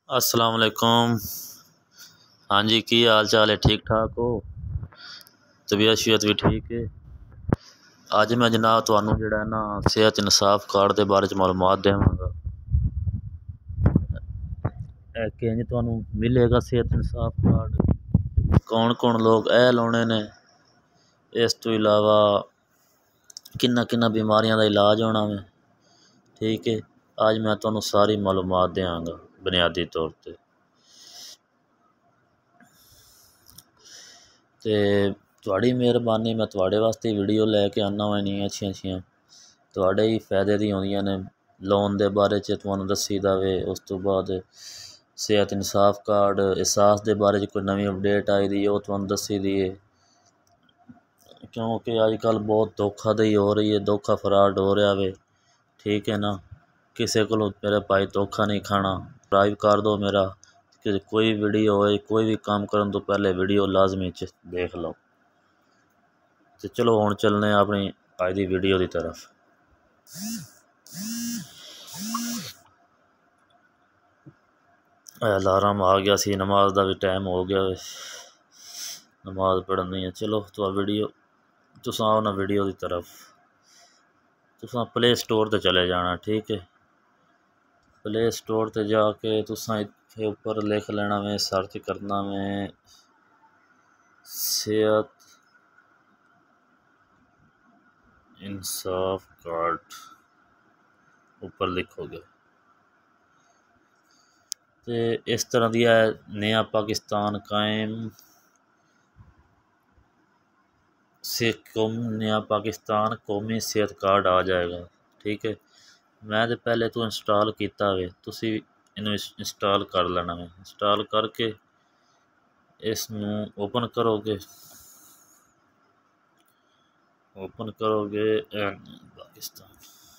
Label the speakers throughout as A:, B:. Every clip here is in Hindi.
A: अस्सलाम वालेकुम। हाँ जी, की हाल चाल है? ठीक ठाक हो? तबीयत शबीयत भी ठीक है। अज मैं जनाब तुहानू जिहड़ा है ना सेहत इंसाफ कार्ड के बारे च मालूमात देवांगा। किंज तुहानू मिलेगा सेहत इंसाफ कार्ड, कौन कौन लोग लाने ने, इस तो इलावा किन्ना किन्ना बीमारियां का इलाज होना वे। ठीक है, अज मैं तुहानू सारी मालूमात देवांगा बुनियादी तौर पर। ते तुहाड़ी मेहरबानी, मैं तुहाड़े वास्ते वीडियो लैके आना वा इन्नियां अच्छियां अच्छियां तुहाड़े ही फायदे दी होंदियां ने। लोन दे बारे च तुहानू दस्सी दा वे, उस तो बाद सेहत इंसाफ कार्ड एहसास दे बारे च कोई नवीं अपडेट आई दी ओह तुहानू दस्सी दी है। क्योंकि अजकल बहुत धोखाधड़ी हो रही है, धोखा फ्रॉड हो रहा वे। ठीक है ना, किसी को मेरे भाई धोखा नहीं खाना। सब्सक्राइब कर दो मेरा कि कोई वीडियो हो, कोई भी काम करने तो पहले वीडियो लाजमी देख लो। तो चलो हुण चलने अपनी अज की वीडियो की तरफ। अलार्म आ गया सी, नमाज का भी टाइम हो गया, नमाज पढ़नी है। चलो तो वीडियो तुस आओ ना वीडियो की तरफ। तुस प्ले स्टोर पर चले जाना। ठीक है, प्ले स्टोर पर जाके तुसा इत्थे उपर लिख लेना में, सर्च करना में सेहत इंसाफ कार्ड ऊपर लिखोगे तो इस तरह दिया नया पाकिस्तान कायम से नया पाकिस्तान कौमी सेहत कार्ड आ जाएगा। ठीक है, मैं तो पहले तो इंस्टॉल किया वे, तुसी इन्हू इंस्टॉल कर लेना है। इंस्टॉल करके इसनू ओपन करोगे, पाकिस्तान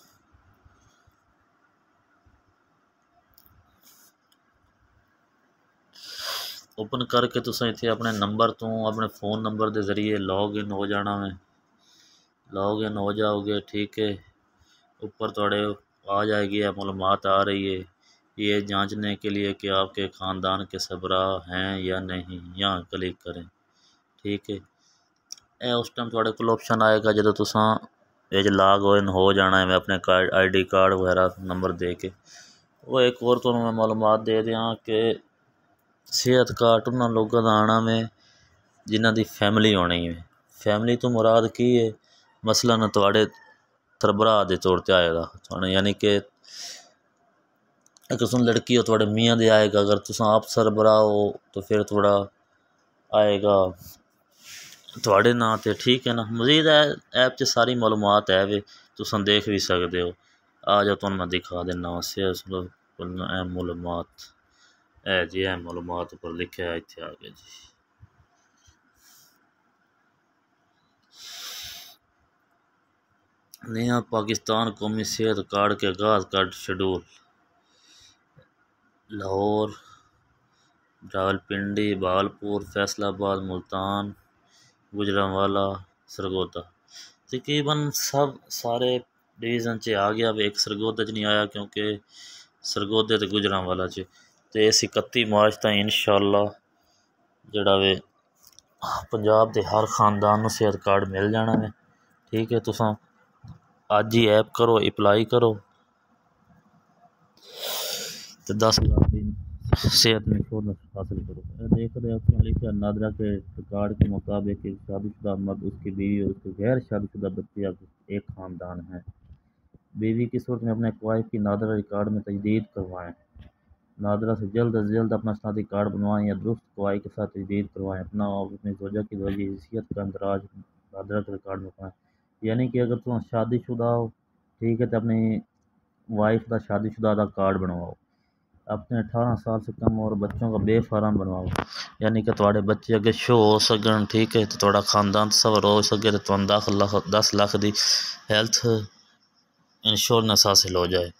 A: ओपन करके तुस इत्थे अपने नंबर तो अपने फ़ोन नंबर के जरिए लॉग इन हो जाना है। लॉग इन हो जाओगे। ठीक है, ऊपर थोड़े आ जाएगी मालूमात आ रही है, ये जांचने के लिए कि आपके ख़ानदान के सरबरा हैं या नहीं, यहाँ क्लिक करें। ठीक है, उस टाइम थोड़े को ऑप्शन आएगा जो तुसा लॉग इन हो जाना है अपने कार्ड ID कार्ड वगैरह नंबर दे के। वो एक और तो मैं मालूमात दे दियाँ कि सेहत कार्ड उन्होंने लोगों का आना में जिन्हों की फैमिली होनी है। फैमिली तो मुराद की है, मसलन थोड़े सरबराह के तौर पर आएगा थोड़े, यानी कि अगर तुम लड़की हो थोड़े मियाँ दे आएगा, अगर तुम आप सरबराह हो तो फिर थोड़ा आएगा थोड़े नाँ ते। ठीक है ना, मजीद ऐप च सारी मालूमात है वे, तुम देख भी सकते हो। आ जाओ तुम मैं दिखा देना अहम मालूमात है जी, अहम मालूमात उपर लिखे है इतने आगे जी। नया पाकिस्तान कौमी सेहत कार्ड के आगाज का शेड्यूल। लाहौर, रावलपिंडी, बहावलपुर, फैसलाबाद, मुल्तान, गुजरांवाला, सरगोदा तकरीबन सब सारे डिवीज़न च आ गया। एक सरगोदा च नहीं आया क्योंकि सरगोदे तो गुजरांवाला च। तो इस 31 मार्च तक इंशाअल्लाह जड़ा वे पंजाब के हर खानदान को सेहत कार्ड मिल जाना है। ठीक है, तुस अज ही ऐप करो, अप्लाई करो तो 10 लाख की सेहत इंश्योरेंस हासिल करो। देख रहे हो लिखा नादरा के रिकॉर्ड के मुताबिक एक शादीशुदा मर्द, उसकी बीवी और उसके गैर शादीशुदा बच्चे एक ख़ानदान है। बीवी की सूरत में अपने वाइफ की नादरा रिकॉर्ड में तजदीद करवाएं। नादरा से जल्द अज जल्द अपना शनाख्ती कार्ड बनवाएं या दुरुस्त गवाही के साथ तजदीद करवाएं। अपना और अपनी ज़ौजा की हैसियत का इंदराज नादरा के रिकॉर्ड में कराएं। यानी कि अगर तुम शादीशुदा हो, ठीक है, तो अपनी वाइफ का शादीशुदा का कार्ड बनवाओ। अपने 18 साल से कम और बच्चों का बेफार्म बनवाओ, यानी कि थोड़े बच्चे अगे शो हो सकन। ठीक है, तो थोड़ा खानदान सवर हो सके तो तुम 10 लाख की हैल्थ इंश्योरेंस हासिल हो जाए।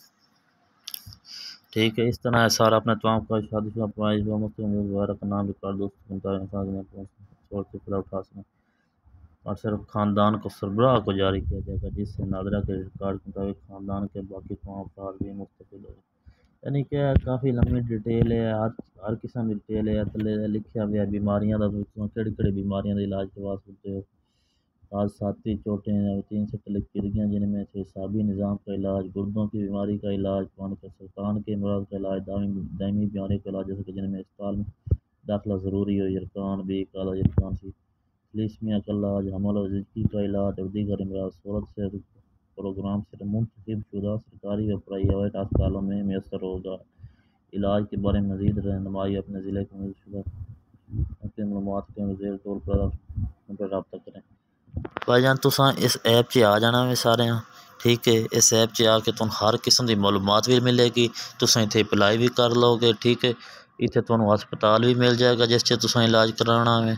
A: ठीक है, इस तरह है सारा अपने तमाम का शादीशुदा वगैरह का नाम रिकॉर्ड दोस्तों उठा सकें और सिर्फ ख़ानदान को सरबराह को जारी किया जाएगा, जिससे नादरा के रिकॉर्ड के मुताबिक ख़ानदान के बाकी तमाम अफराद भी मुस्तफ़िल हो। यानी कि काफ़ी लंबी डिटेल है, हर किस्म की डिटेल है, थल्ले लिखिया हुआ बीमारियां दा केड़ी केड़ी बीमारियां दा इलाज करवा सकते हो। आज साथी चोटें या 3 से तले किडनियाँ जिनमें से हिसाबी निज़ाम का इलाज, गुर्दों की बीमारी का इलाज, पान का सरतान के अमराज का इलाज, दायमी बीमारी का इलाज जैसे कि जिनमें अस्पताल में दाखिला ज़रूरी हो, यरकान भी काला यरकान सी थलीसीमिया का इलाज, हमल और ज़िंदगी का इलाज और दीगर अमराज सूरत से प्रोग्राम से मुंतखब शुदा सरकारी व प्राइवेट अस्पतालों में मैसर होगा। इलाज के बारे में मज़ीद रहनुमाई अपने ज़िले के मुतशद्दा अपनी मालूमात के ज़ेर तौर पर रब्ता करें। भाईजान तुसां इस ऐप च आ जाना वे सारे, ठीक है। इस ऐप च आके तुहानू हर किस्म की मालूमात भी मिलेगी, तुसां इत्थे अप्लाई भी कर लोगे, ठीक है। इत्थे तुहानू हस्पताल भी मिल जाएगा जिस च तुसां इलाज कराना है,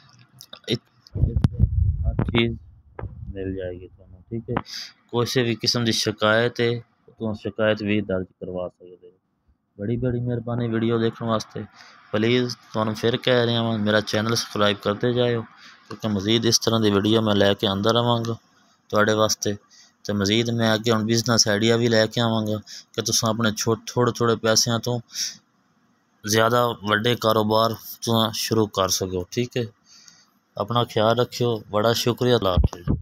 A: हर चीज़ मिल जाएगी तुहानू, ठीक है। कोई भी किस्म की शिकायत है तो शिकायत भी दर्ज करवा सकते हो। बड़ी बड़ी मेहरबानी वीडियो देखने वास्ते। प्लीज़ तुहानू फिर कह रहा हाँ मेरा चैनल सबसक्राइब करते जाओ, क्योंकि मज़ीद इस तरह की वीडियो मैं लैके आंदा रहांगा तुहाडे वास्ते। तो मज़ीद मैं अगे हुण बिजनेस आइडिया भी लैके आवांगा कि तुसां अपने थोड़े थोड़े पैसों तो ज़्यादा वड्डे कारोबार तुसां शुरू कर सको, ठीक है। अपना ख्याल रखियो, बड़ा शुक्रिया, अल्लाह हाफिज़।